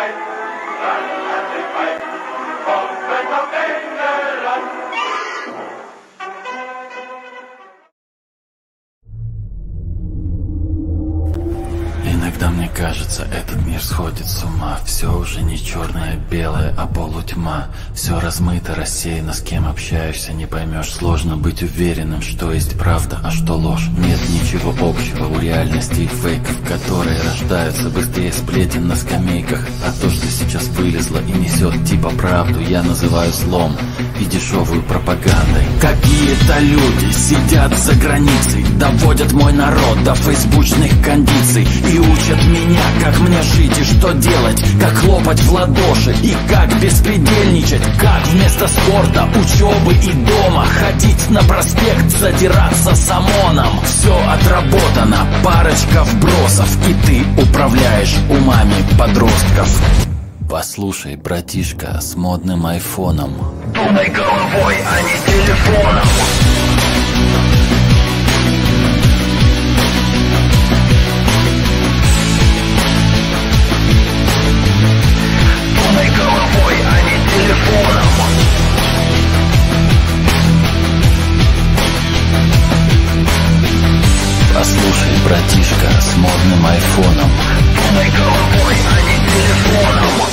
Иногда мне кажется, этот мир сходит с ума. Все уже не черное-белое, а полутьма. Все размыто, рассеяно, с кем общаешься, не поймешь. Сложно быть уверенным, что есть правда, а что ложь. Нет ничего общего у реальности и фейков, которые рождаются быстрее сплетен на скамейках. А то, что сейчас вылезло и несет типа правду, я называю злом и дешевую пропагандой. Какие-то люди сидят за границей, доводят мой народ до фейсбучных кондиций и учат меня, как мне жить и что делать, как хлопать в ладоши и как беспредельничать, как вместо спорта, учебы и дома ходить на проспект, задираться с ОМОНом. Все отработано, парочка вбросов, и ты управляешь умами подростков. Послушай, братишка, с модным айфоном, думай головой, а не телефоном. Думай головой, а не телефоном. Послушай, братишка, с модным айфоном, думай головой, а не телефоном.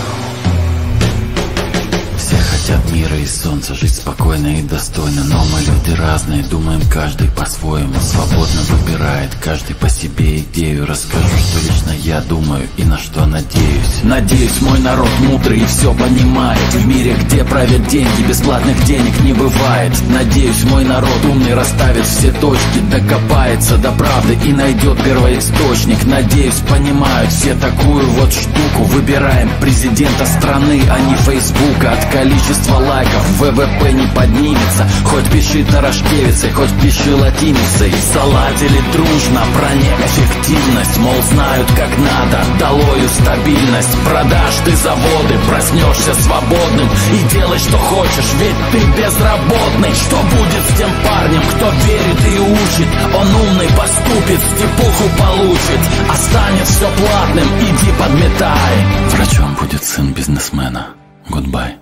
Все хотят мира и солнца, жить спокойно и достойно. Но мы люди разные, думаем каждый по-своему. Свободно выбирает каждый по себе идею. Расскажу, что лично я думаю и на что надеюсь. Надеюсь, мой народ мудрый и все понимает. В мире, где правят деньги, бесплатных денег не бывает. Надеюсь, мой народ умный расставит все точки, докопается до правды и найдет первоисточник. Надеюсь, понимают все такую вот штуку. Выбираем президента страны, а не Фейсбука. От количества лайков ВВП не поднимется. Хоть пиши Тарашкевицей, хоть пиши латиницей. Заладили дружно про неэффективность, мол, знают как надо, долою стабильность. Продашь ты заводы, проснешься свободным и делай что хочешь, ведь ты безработный. Что будет с тем парнем, кто верит и учит? Он умный поступит, степуху получит, а станет все платным, иди подметай. Врачом будет сын бизнесмена. Гудбай.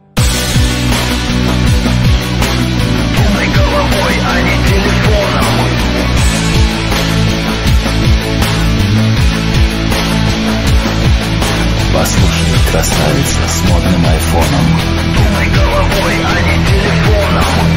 Думай головой, а не телефоном. Послушай, красавица с модным айфоном, думай головой, а не телефоном.